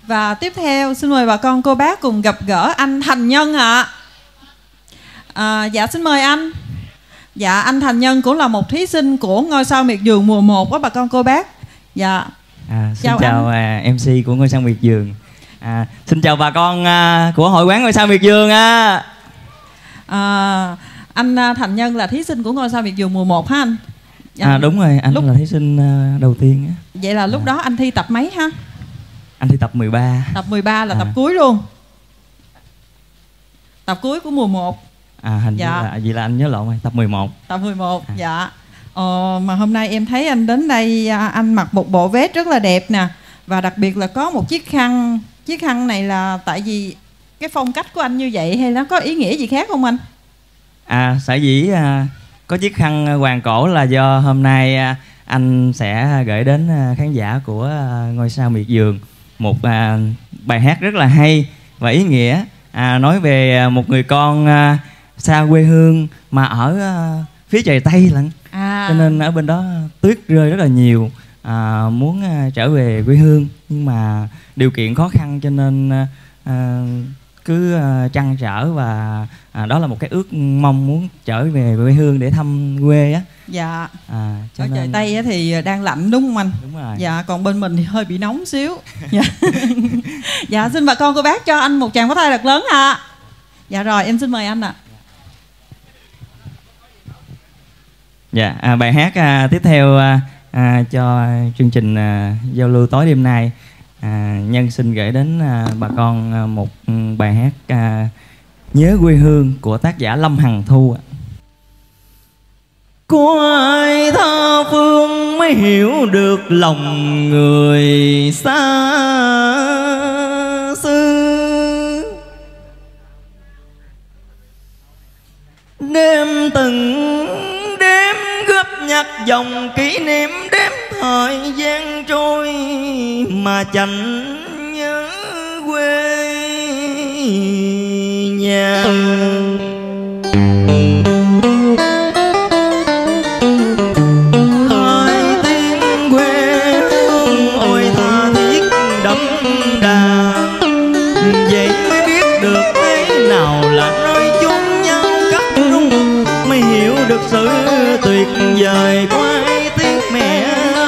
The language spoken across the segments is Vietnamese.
Và tiếp theo xin mời bà con cô bác cùng gặp gỡ anh Thành Nhân ạ. Dạ xin mời anh. Dạ anh Thành Nhân cũng là một thí sinh của Ngôi Sao Miệt Vườn mùa 1 đó bà con cô bác. Dạ. Xin chào MC của Ngôi Sao Miệt Vườn. Xin chào bà con của hội quán Ngôi Sao Miệt Vườn. Anh Thành Nhân là thí sinh của Ngôi Sao Miệt Vườn mùa 1 hả anh? Đúng rồi, anh là thí sinh đầu tiên á. Vậy là lúc đó anh thi tập mấy ha? Anh thi tập 13. Tập 13 là tập cuối luôn. Tập cuối của mùa 1. Hình như là vậy, là anh nhớ lộn rồi, tập 11. Tập 11, dạ. Mà hôm nay em thấy anh đến đây, anh mặc một bộ vest rất là đẹp nè. Và đặc biệt là có một chiếc khăn. Chiếc khăn này là tại vì cái phong cách của anh như vậy hay nó có ý nghĩa gì khác không anh? Sở dĩ có chiếc khăn hoàng cổ là do hôm nay anh sẽ gửi đến khán giả của Ngôi Sao Miệt Vườn một bài hát rất là hay và ý nghĩa, nói về một người con xa quê hương mà ở phía trời Tây lận. Cho nên ở bên đó tuyết rơi rất là nhiều, muốn trở về quê hương nhưng mà điều kiện khó khăn cho nên cứ trăn trở, và đó là một cái ước mong muốn trở về quê hương để thăm quê á. Dạ. Ở trời Tây á thì đang lạnh đúng không anh? Đúng rồi. Dạ, còn bên mình thì hơi bị nóng xíu. Dạ. Dạ, xin bà con cô bác cho anh một tràng pháo tay thật lớn ạ. Dạ rồi, em xin mời anh ạ. Dạ, bài hát tiếp theo cho chương trình giao lưu tối đêm nay, Nhân xin gửi đến bà con một bài hát Nhớ Quê Hương của tác giả Lâm Hằng Thu. Có ai tha phương mới hiểu được lòng người xa xứ, đêm từng đêm góp nhặt dòng kỷ niệm, đếm thời gian trôi mà chẳng nhớ quê nhà. Hai tiếng quê hương ôi tha thiết đậm đà, vậy mới biết được thế nào là nơi chốn nhau cắt rung, mới hiểu được sự tuyệt vời của hai tiếng mẹ.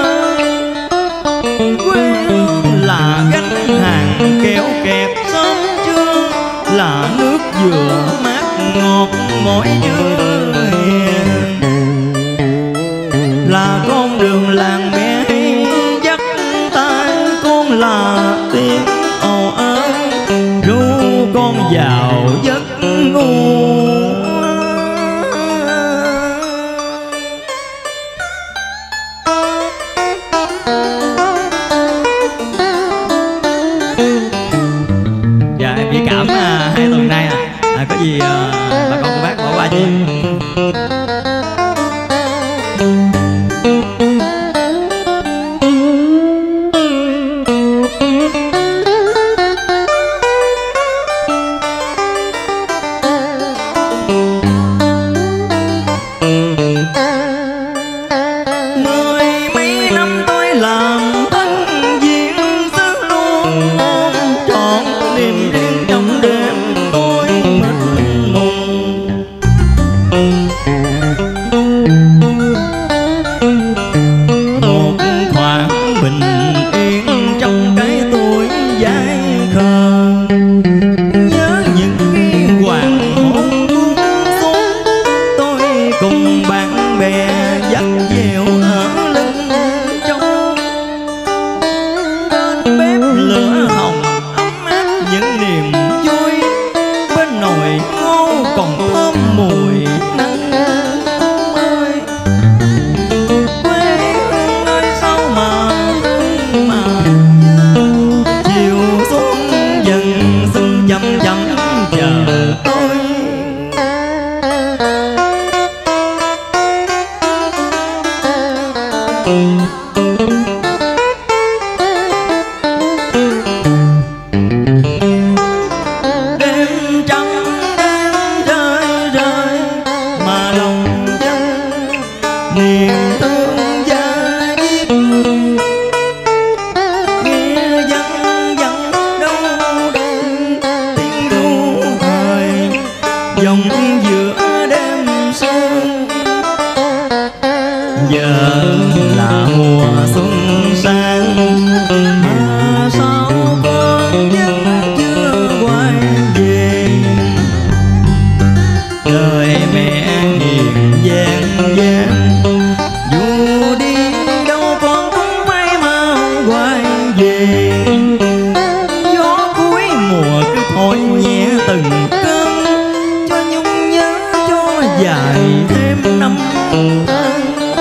Quê hương là gánh hàng kéo kẹt sớm trưa, là nước dừa mát ngọt mỗi như hè, là con đường làng mẹ dắt tay con, là tiếng ồ ớ ru con vào giấc ngủ. Dạ em chỉ cảm 2 tuần nay có gì bà con cô bác bỏ qua chị. thêm năm tháng.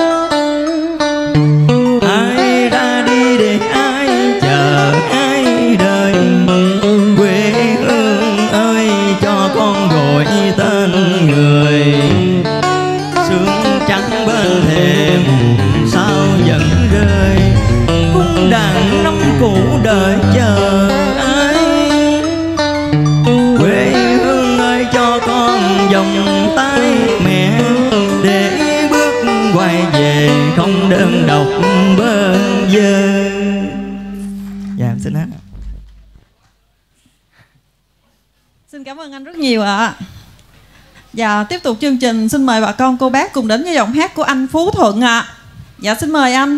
Ai ra đi để ai chờ ai đợi, quê hương ơi cho con gọi tên người. Sương trắng bên thềm sao vẫn rơi, cung đàn năm cũ đợi chờ ai. Quê hương ơi cho con vòng tay mẹ, để bước quay về không đơn độc bơ vơ. Dạ em xin hết. Xin cảm ơn anh rất nhiều ạ. Và tiếp tục chương trình, xin mời bà con cô bác cùng đến với giọng hát của anh Phú Thuận ạ. Dạ xin mời anh.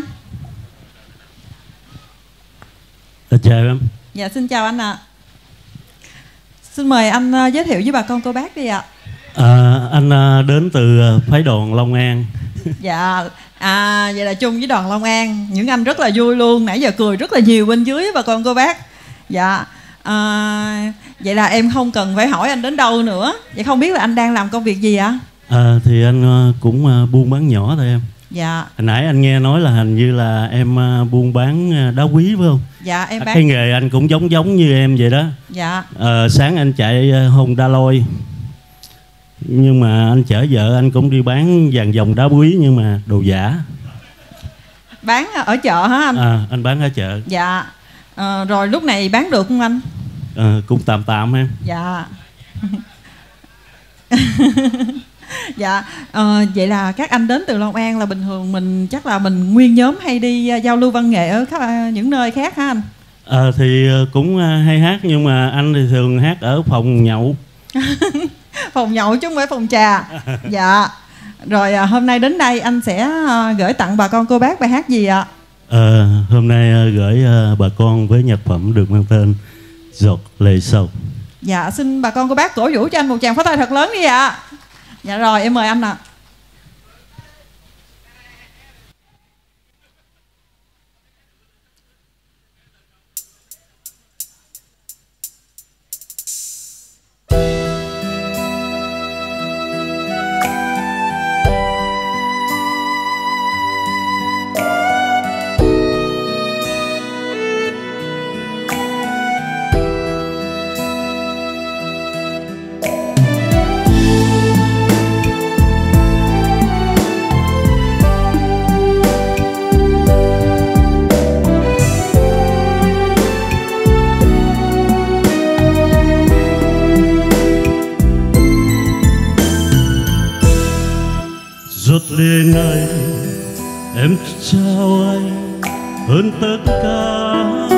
Chào em. Dạ xin chào anh ạ. Xin mời anh giới thiệu với bà con cô bác đi ạ. Anh đến từ phái đoàn Long An. Dạ, vậy là chung với đoàn Long An. Những anh rất là vui luôn, nãy giờ cười rất là nhiều bên dưới bà con cô bác. Dạ, vậy là em không cần phải hỏi anh đến đâu nữa. Vậy không biết là anh đang làm công việc gì ạ? Thì anh cũng buôn bán nhỏ thôi em. Dạ. Hồi nãy anh nghe nói là hình như là em buôn bán đá quý phải không? Dạ em bán. Cái nghề anh cũng giống như em vậy đó. Dạ. Sáng anh chạy Honda Lôi, nhưng mà anh chở vợ anh cũng đi bán vàng dòng đá quý nhưng mà đồ giả. Bán ở chợ hả anh? Anh bán ở chợ. Dạ. Rồi lúc này bán được không anh? Cũng tạm em. Dạ. Dạ, vậy là các anh đến từ Long An là bình thường mình chắc là mình nguyên nhóm hay đi giao lưu văn nghệ ở những nơi khác hả anh? Thì cũng hay hát, nhưng mà anh thì thường hát ở phòng nhậu. Phòng nhậu chứ không phải phòng trà. Dạ. Rồi hôm nay đến đây anh sẽ gửi tặng bà con cô bác bài hát gì ạ? Hôm nay gửi bà con với nhạc phẩm được mang tên Giọt Lệ Sầu. Dạ, xin bà con cô bác cổ vũ cho anh một tràng pháo tay thật lớn đi ạ. Dạ rồi, em mời anh ạ. Giọt lệ này em trao anh hơn tất cả,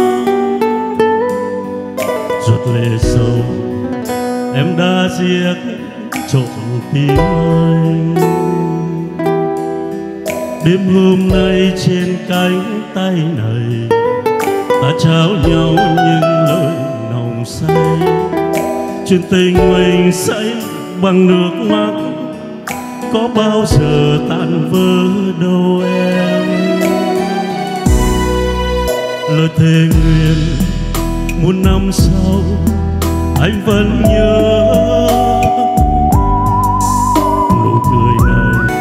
giọt lệ sầu em đã giết trọn tim anh. Đêm hôm nay trên cánh tay này ta trao nhau những lời nồng say, chuyện tình mình say bằng nước mắt có bao giờ tan vỡ đâu em. Lời thề nguyện muôn năm sau anh vẫn nhớ nụ cười này.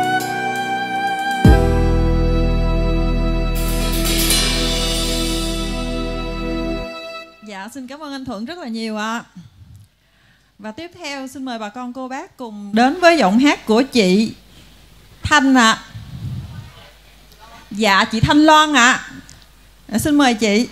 Dạ, xin cảm ơn anh Thuận rất là nhiều ạ. Và tiếp theo xin mời bà con cô bác cùng đến với giọng hát của chị Thanh ạ. Dạ, chị Thanh Loan ạ. Xin mời chị.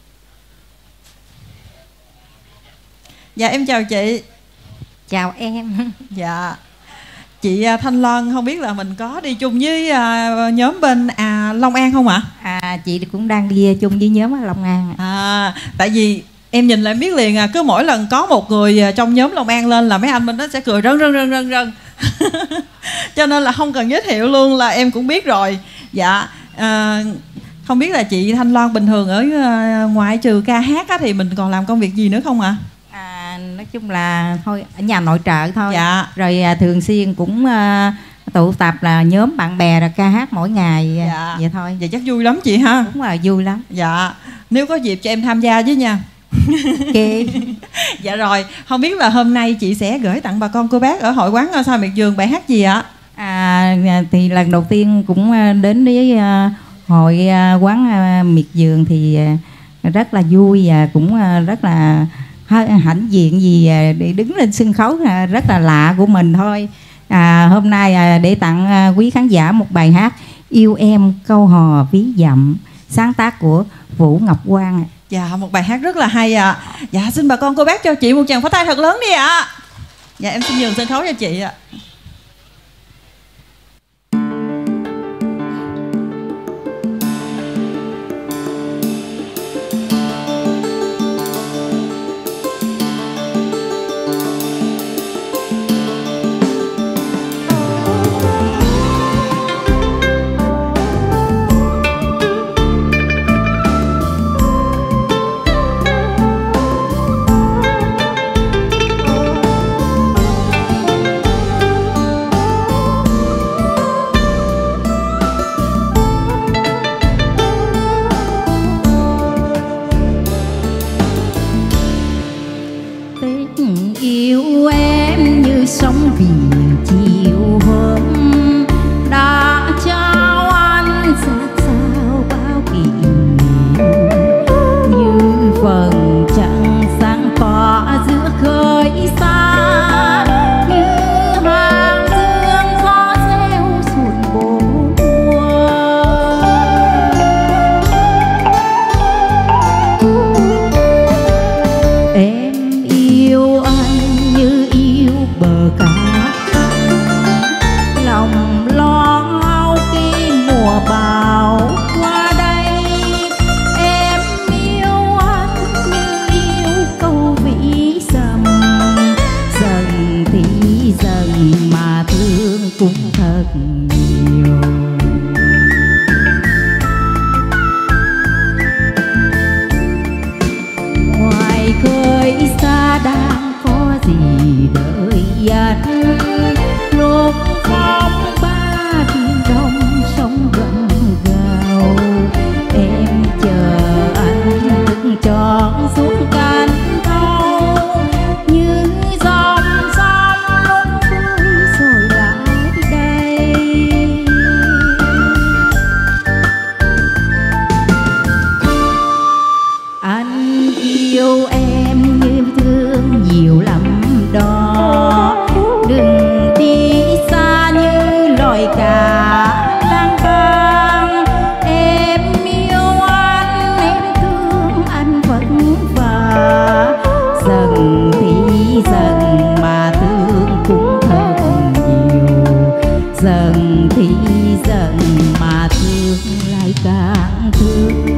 Dạ em chào chị. Chào em. Dạ. Chị Thanh Loan không biết là mình có đi chung với nhóm bên Long An không ạ? Chị cũng đang đi chung với nhóm ở Long An. Tại vì em nhìn lại biết liền cứ mỗi lần có một người trong nhóm Long An lên là mấy anh bên đó sẽ cười rân. Cho nên là không cần giới thiệu luôn là em cũng biết rồi. Dạ. Không biết là chị Thanh Loan bình thường ở ngoại trừ ca hát thì mình còn làm công việc gì nữa không ạ? Nói chung là thôi ở nhà nội trợ thôi. Dạ. Rồi thường xuyên cũng tụ tập là nhóm bạn bè rồi ca hát mỗi ngày. Dạ. Vậy thôi. Vậy chắc vui lắm chị ha. Đúng rồi, vui lắm. Dạ. Nếu có dịp cho em tham gia với nha. Ok. Dạ rồi, không biết là hôm nay chị sẽ gửi tặng bà con cô bác ở hội quán Ngôi Sao Miệt Vườn bài hát gì ạ? thì lần đầu tiên cũng đến với hội quán miệt vườn thì rất là vui và cũng rất là hãnh diện vì để đứng lên sân khấu rất là lạ của mình thôi. Hôm nay để tặng quý khán giả một bài hát Yêu Em Câu Hò Ví Dặm, sáng tác của Vũ Ngọc Quang. Dạ, một bài hát rất là hay ạ. Dạ, xin bà con cô bác cho chị một tràng pháo tay thật lớn đi ạ. Dạ, em xin nhường sân khấu cho chị ạ. Yêu em như sóng biển chiều hôm, đã trao anh sát sao bao kỷ niệm, như vầng trăng sáng tỏa giữa khơi xa, như hàng dương gió reo suốt bốn mùa. Em yêu anh như yêu bờ cát, lòng lo âu khi mùa bão qua đây. Em yêu anh như yêu câu vĩ dặm, dần thì dần mà thương cũng thật nhiều. Ngoài khơi xa đang có gì đợi anh, lúc phong ba biển đông sóng gầm gào. Em chờ anh từng trọn xuống cánh thâu, như dòng sông lúc vui rồi lại đây. Anh yêu em như thương nhiều lắm đó, đừng đi xa như loài cá lang bang. Em yêu anh, em thương anh vất vả, dần thì dần mà thương cũng thật nhiều, dần thì dần mà thương lại càng thương.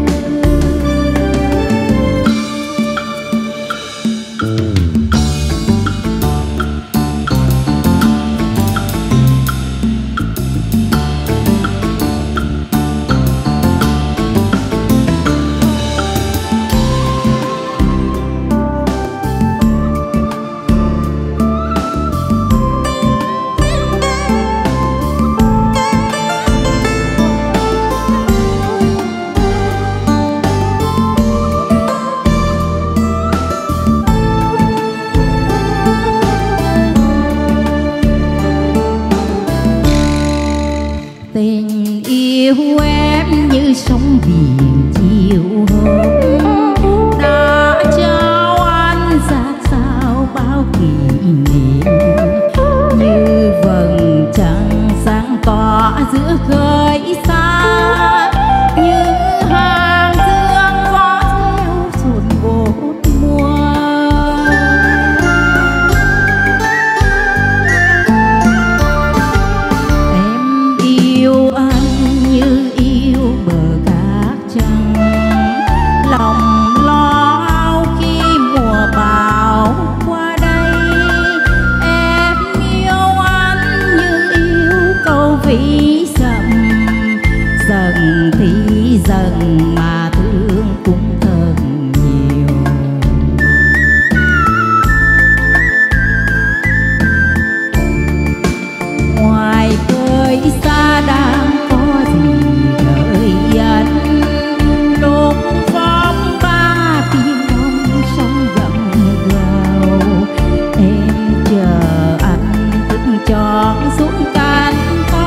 Tình yêu em như sóng biển chiều hôm, đã trao anh sát sao bao kỷ niệm, như vầng trăng sáng tỏa giữa khơi xa, như hàng dương gió reo suốt bốn mùa. Em yêu anh như yêu bờ cát trắng, lòng lo âu khi mùa bão qua đây. Em yêu anh như yêu câu vĩ dặm, dần thì dần mà thương cũng thật nhiều. Ngoài khơi xa đang có gì đợi anh, lúc phong ba biển đông sóng gầm gào. Em chờ anh từng trọn xuống cánh thâu,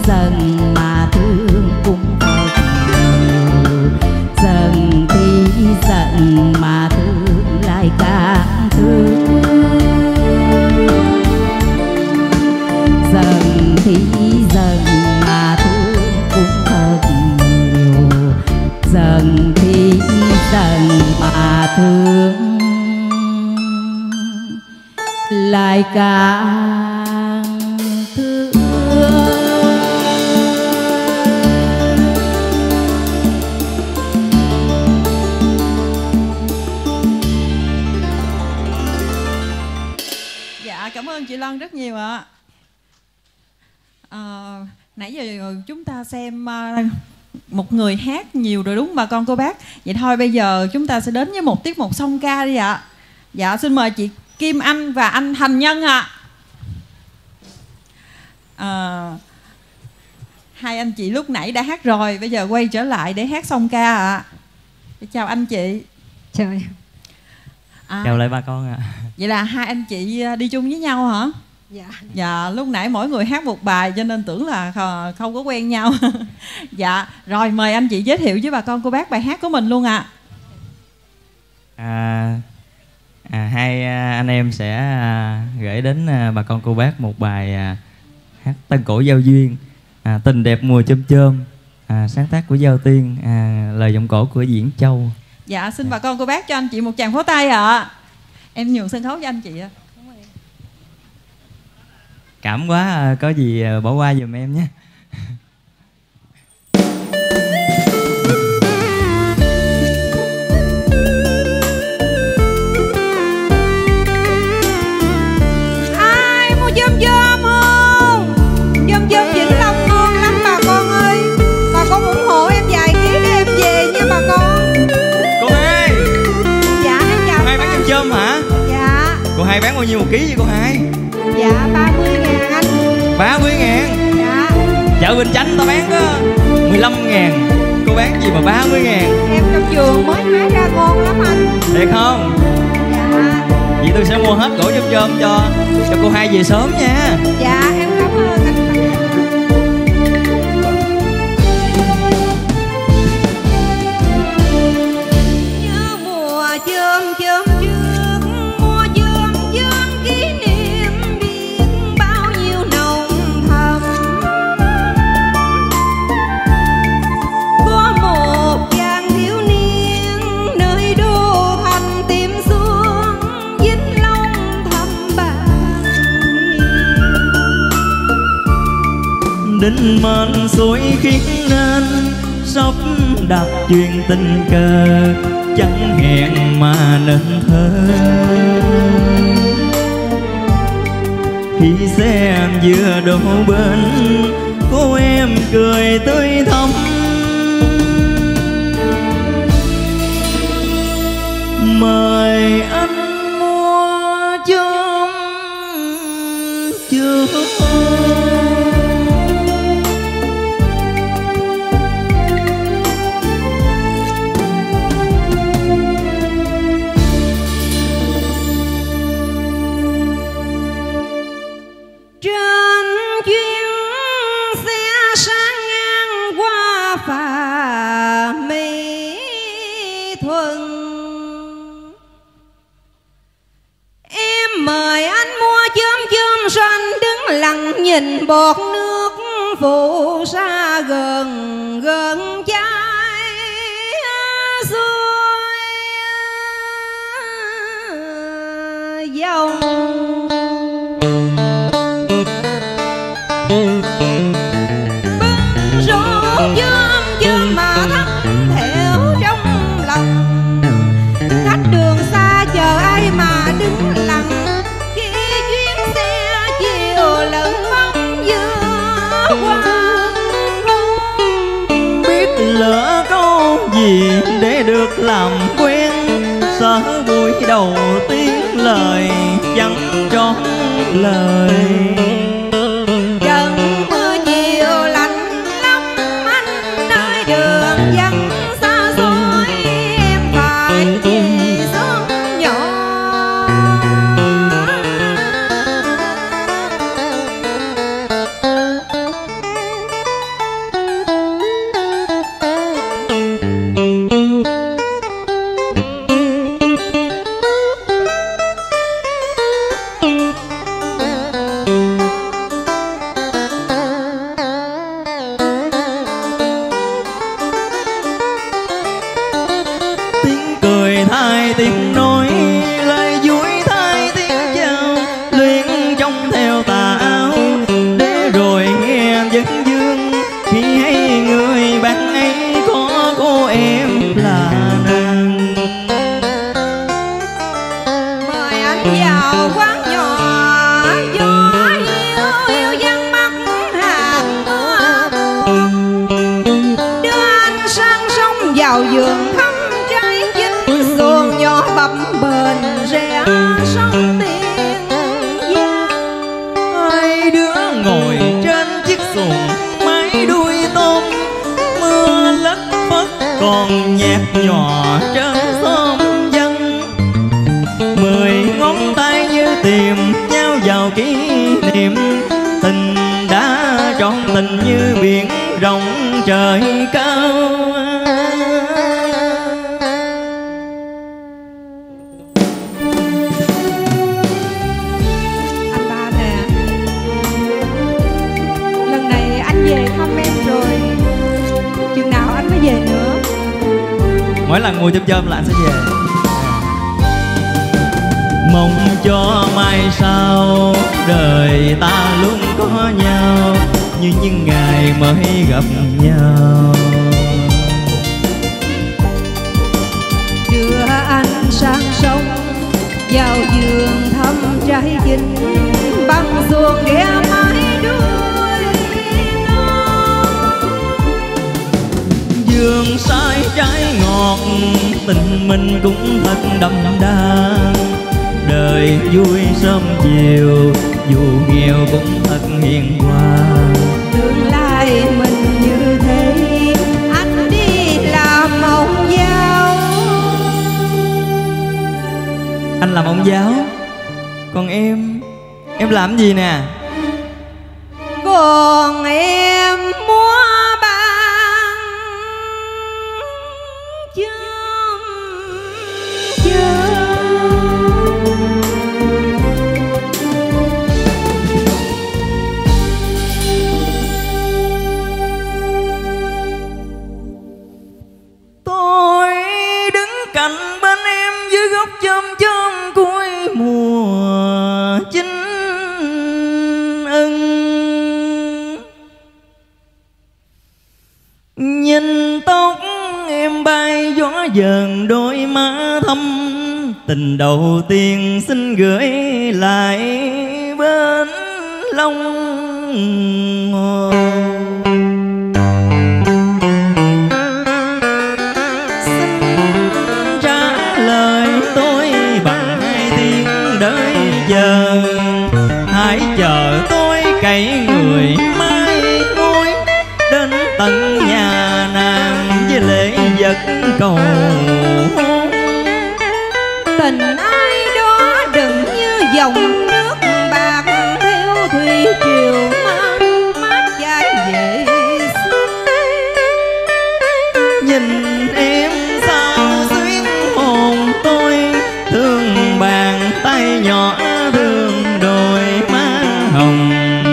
giận mà thương cũng thật nhiều. Giận thì giận mà thương lại càng thương. Giận thì giận mà thương cũng thật nhiều. Giận thì giận mà thương lại càng thương. Dạ, cảm ơn chị Loan rất nhiều ạ. Nãy giờ chúng ta xem một người hát nhiều rồi đúng không bà con cô bác? Vậy thôi bây giờ chúng ta sẽ đến với một tiết mục song ca đi ạ. Dạ, xin mời chị Kim Anh và anh Thành Nhân ạ. Hai anh chị lúc nãy đã hát rồi, bây giờ quay trở lại để hát song ca ạ. Chào anh chị. Chào em. Chào lại bà con ạ. Vậy là hai anh chị đi chung với nhau hả? Dạ. Dạ, lúc nãy mỗi người hát một bài cho nên tưởng là không có quen nhau. Dạ, rồi mời anh chị giới thiệu với bà con cô bác bài hát của mình luôn ạ. Hai anh em sẽ gửi đến bà con cô bác một bài hát tân cổ giao duyên, tình đẹp mùa chôm chôm, sáng tác của Giao Tiên, lời giọng cổ của Diễn Châu. Dạ, xin bà con cô bác cho anh chị một tràng pháo tay ạ. Em nhường sân khấu cho anh chị ạ. Cảm quá, có gì bỏ qua giùm em nhé. Ai mua chôm chôm không? Chôm chôm Vĩnh Long ngon lắm bà con ơi. Bà con ủng hộ em vài ký để em về nha bà con. Cô Hai. Dạ em chào Cô Hai bán chôm chôm hả? Dạ. Cô Hai bán bao nhiêu một ký vậy cô Hai? Dạ 30.000 anh. 30.000. Dạ. Chợ Bình Chánh tao bán có 15.000. Cô bán gì mà 30.000? Em trong vườn mới hái ra ngon lắm anh. Thiệt không? Dạ. Vậy tôi sẽ mua hết gỗ chôm chôm cho cô Hai về sớm nha. Dạ em cảm ơn anh. Như mùa chôm chôm trước, mùa chôm chôm kỷ niệm biết bao nhiêu nồng thầm. Có một chàng thiếu niên nơi đô thành tìm xuống Vĩnh Long thăm bạn. Đinh mệnh xuôi khiến nên sắp đặt chuyện tình cờ, chẳng hẹn mà nên thơ. Khi xe vừa đổ bên, cô em cười tươi thắm. Mời anh mua chôm chôm. Trên chuyến xe sang ngang qua phà Mỹ Thuận, em mời anh mua chôm chôm rồi anh đứng lặng nhìn bọt nước phụ xa gần gần chai xuôi dòng. Bưng rổ chôm chôm mà thắt thẻo trong lòng, khách đường xa chờ ai mà đứng lặng khi chuyến xe chiều lẫn bóng giữa quang hôn. Biết lỡ câu gì để được làm quen, sợ buổi đầu tiên lời chẳng trót lời. Trận mưa chiều lạnh lắm anh nơi đường vắng xa xôi, em phải về xóm nhỏ. còn nhạt nhòa trên xóm dân. 10 ngón tay như tìm nhau vào kỷ niệm. Tình đã trọn tình như biển rộng trời cao. Anh ba nè, lần này anh về thăm em rồi, chừng nào anh mới về nữa? Mỗi lần mùa chôm chôm là anh sẽ về. Mong cho mai sau đời ta luôn có nhau như những ngày mới gặp nhau. Đưa anh sang sông vào vườn thăm trái dinh, băng xuồng ghé mái đuôi non. Vườn sai trái ngọt tình mình cũng thật đậm đà. Đời vui sớm chiều dù nghèo cũng thật hiền hòa. Tương lai mình như thế, anh đi làm mộng giáo. Anh làm ông giáo, còn em làm gì nè? Còn em múa ban chôm chôm. Tôi đứng cạnh bên em dưới gốc chôm chôm cuối mùa chính ưng. Nhìn tóc em bay gió dần đôi má thâm. Tình đầu tiên xin gửi lại bên lòng. Hãy chờ tôi cậy người mai ngôi đến tận nhà nàng với lễ vật cầu hôn. Tình ai đó đừng như dòng nước bạc theo thủy triều mang mát chảy về xuôi. Nhìn em sao xuyến hồn tôi, thương bàn tay nhỏ thương đôi má hồng.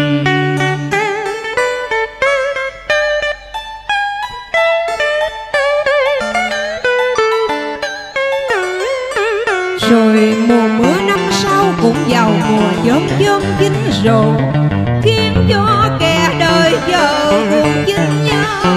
Rồi mùa mưa năm sau cũng vào mùa chớm chớm chín rộ, khiến cho kẻ đời chờ cùng chinh nhớ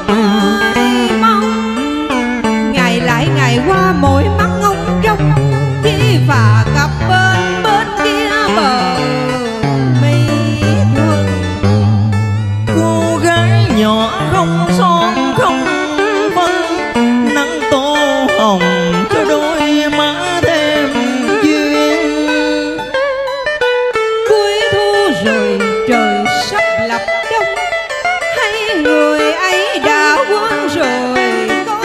mong. Ngày lại ngày qua mỗi mắt ngóng trông, khi phà cặp bên bên kia bờ mi thuận. Cô gái nhỏ không son không phân, nắng tô hồng cho đôi má thêm duyên. Cuối thu rồi trời sắp lập đông, hay người ấy đã quên rồi có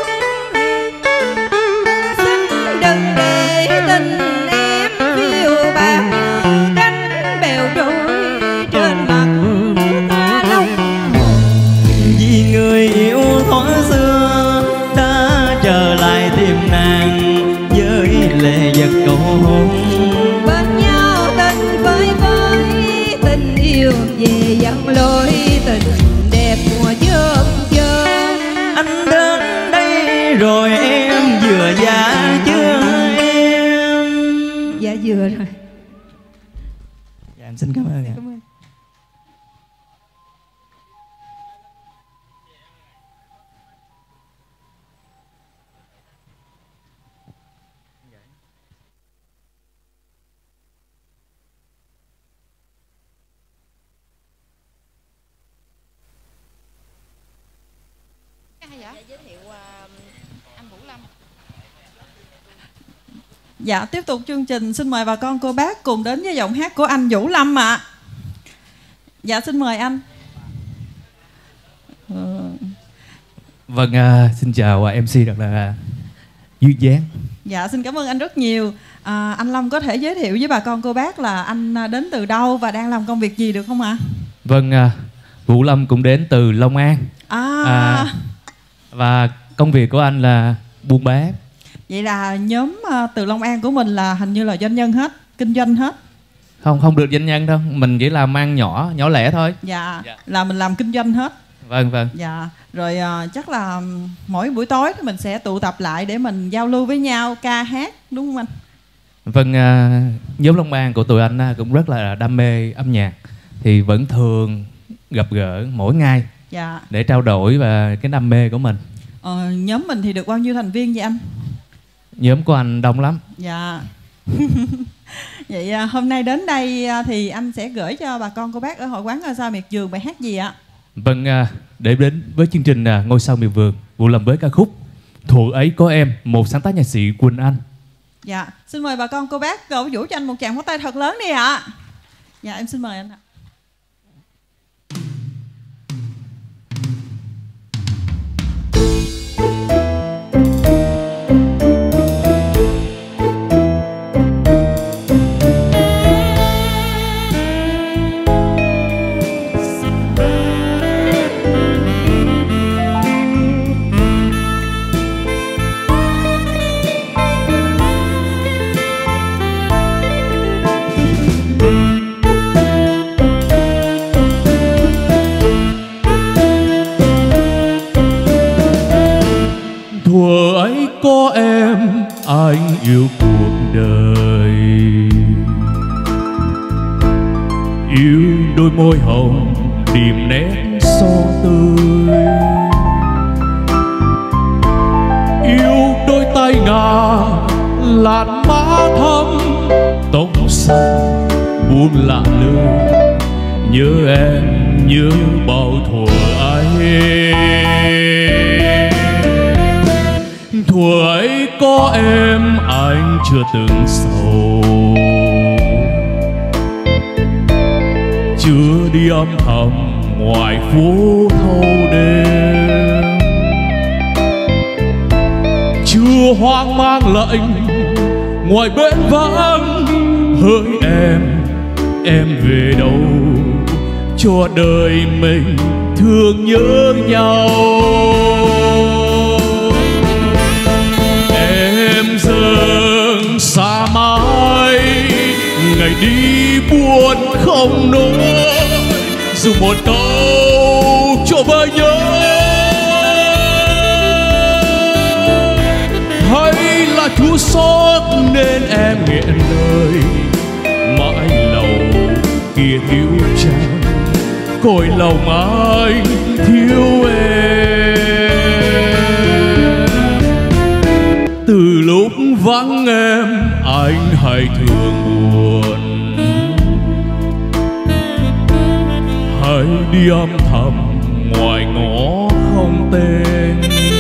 xin đừng để tình em phiêu bạt như cánh bèo trôi trên mặt ta long. Vì người yêu thuở xưa đã trở lại tìm nàng với lệ vật cầu hôn. Bên nhau tình với tình yêu về dặn lối tình đẹp mùa chớm chớm. Anh đến đây rồi em vừa già chưa em? Dạ vừa rồi. Dạ em xin cảm ơn ạ. Cảm ơn. Dạ, tiếp tục chương trình, xin mời bà con cô bác cùng đến với giọng hát của anh Vũ Lâm ạ. Dạ, xin mời anh. Vâng, xin chào MC thật là duyên dáng. Dạ, xin cảm ơn anh rất nhiều. Anh Long có thể giới thiệu với bà con cô bác là anh đến từ đâu và đang làm công việc gì được không ạ? Vâng, Vũ Lâm cũng đến từ Long An. Và công việc của anh là buôn bán. Vậy là nhóm từ Long An của mình là hình như là doanh nhân hết, kinh doanh hết. Không được doanh nhân đâu, mình chỉ làm ăn nhỏ lẻ thôi. Dạ, là mình làm kinh doanh hết. Vâng. Dạ, rồi chắc là mỗi buổi tối thì mình sẽ tụ tập lại để mình giao lưu với nhau, ca hát, đúng không anh? Vâng, nhóm Long An của tụi anh cũng rất là đam mê âm nhạc. Thì vẫn thường gặp gỡ mỗi ngày để trao đổi về cái đam mê của mình. Nhóm mình thì được bao nhiêu thành viên vậy anh? Nhóm của anh đông lắm. Dạ. Vậy hôm nay đến đây thì anh sẽ gửi cho bà con cô bác ở hội quán Ngôi Sao Miệt Vườn bài hát gì ạ? Vâng, để đến với chương trình Ngôi Sao Miệt Vườn, Vũ Lâm với ca khúc Thuở Ấy Có Em, một sáng tác nhạc sĩ Quỳnh Anh. Dạ, xin mời bà con cô bác cổ vũ cho anh một tràng pháo tay thật lớn đi ạ. Dạ, em xin mời anh ạ. Thuở ấy có em, anh yêu cuộc đời, yêu đôi môi hồng tìm nét son tươi, yêu đôi tay ngà làn má thắm, tóc xanh buông lạ lời, nhớ em nhớ bao thuở ấy. Thuở ấy có em anh chưa từng sầu, chưa đi âm thầm ngoài phố thâu đêm, chưa hoang mang lạnh ngoài bến vắng. Hỡi em về đâu cho đời mình thương nhớ nhau. Em dâng xa mãi ngày đi buồn không nỗi, dù một câu cho vơi nhớ, hay là chua xót nên em nghẹn lời mãi lòng kia thiếu chăng, cõi lòng anh thiếu em. Từ lúc vắng em anh hay thường buồn, hay đi âm thầm ngoài ngõ không tên,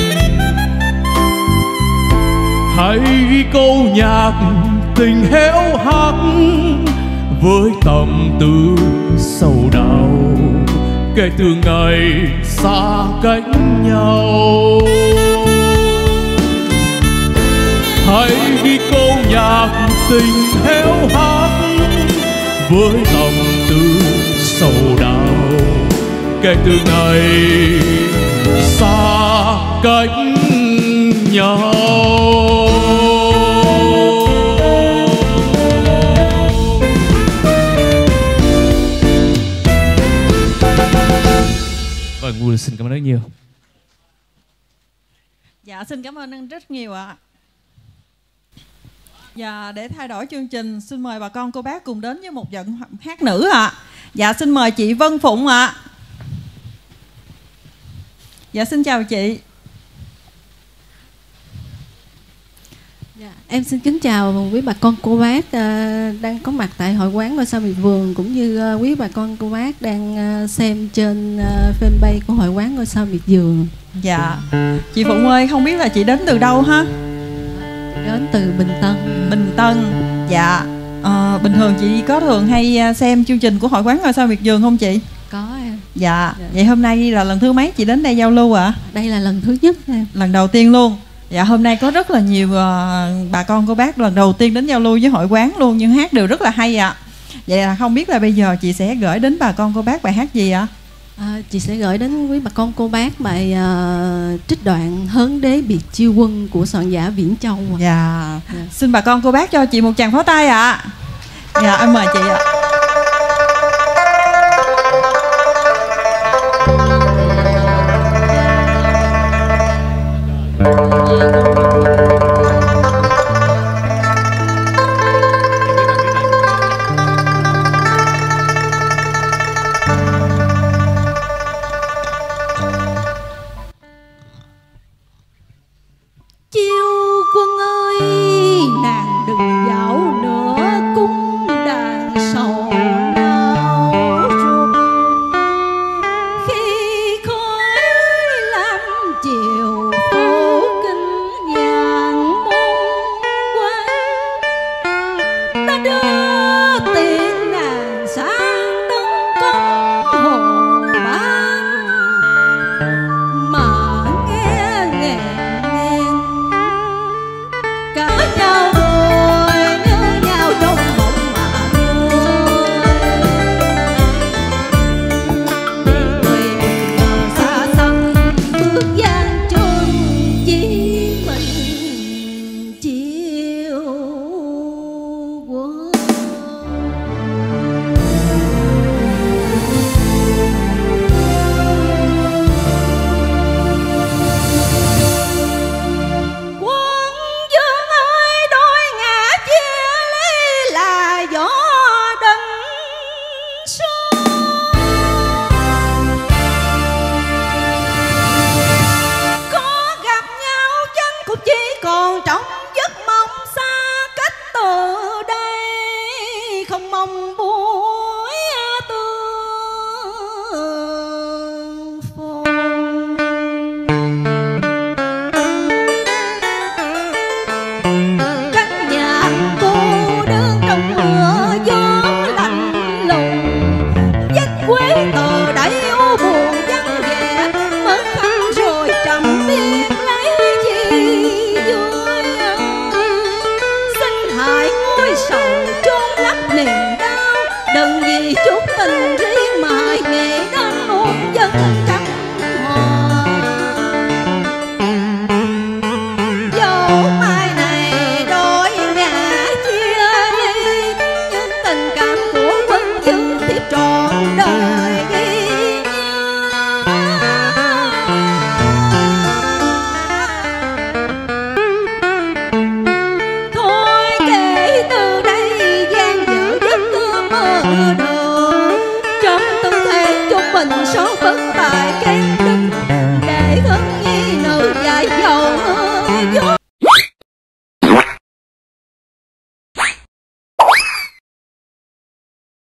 hay ghi câu nhạc tình héo hắt với tâm tư sầu đau kể từ ngày xa cách nhau. Hãy ghi câu nhạc tình héo hắt với tâm tư sầu đau kể từ ngày xa cách nhau. Vâng, Vui xin cảm ơn rất nhiều. Dạ, xin cảm ơn anh rất nhiều ạ. Và để thay đổi chương trình, xin mời bà con cô bác cùng đến với một trận hát nữ ạ. Dạ, xin mời chị Vân Phụng ạ. Dạ, xin chào chị. Dạ, em xin kính chào quý bà con cô bác đang có mặt tại hội quán Ngôi Sao Miệt Vườn, cũng như quý bà con cô bác đang xem trên fanpage của hội quán Ngôi Sao Miệt Vườn. Dạ, chị Phụng ơi, không biết là chị đến từ đâu ha? Đến từ Bình Tân. Bình Tân. Dạ, bình thường chị có thường hay xem chương trình của hội quán Ngôi Sao Miệt Vườn không chị? Có em. Dạ. Vậy hôm nay là lần thứ mấy chị đến đây giao lưu ạ? Đây là lần thứ nhất em. Lần đầu tiên luôn. Dạ, hôm nay có rất là nhiều bà con cô bác lần đầu tiên đến giao lưu với hội quán luôn, nhưng hát đều rất là hay ạ. Vậy là không biết là bây giờ chị sẽ gửi đến bà con cô bác bài hát gì ạ? Chị sẽ gửi đến quý bà con cô bác bài trích đoạn Hớn Đế Biệt Chiêu Quân của soạn giả Viễn Châu. Dạ. Xin bà con cô bác cho chị một tràng pháo tay ạ. Dạ, em mời chị ạ.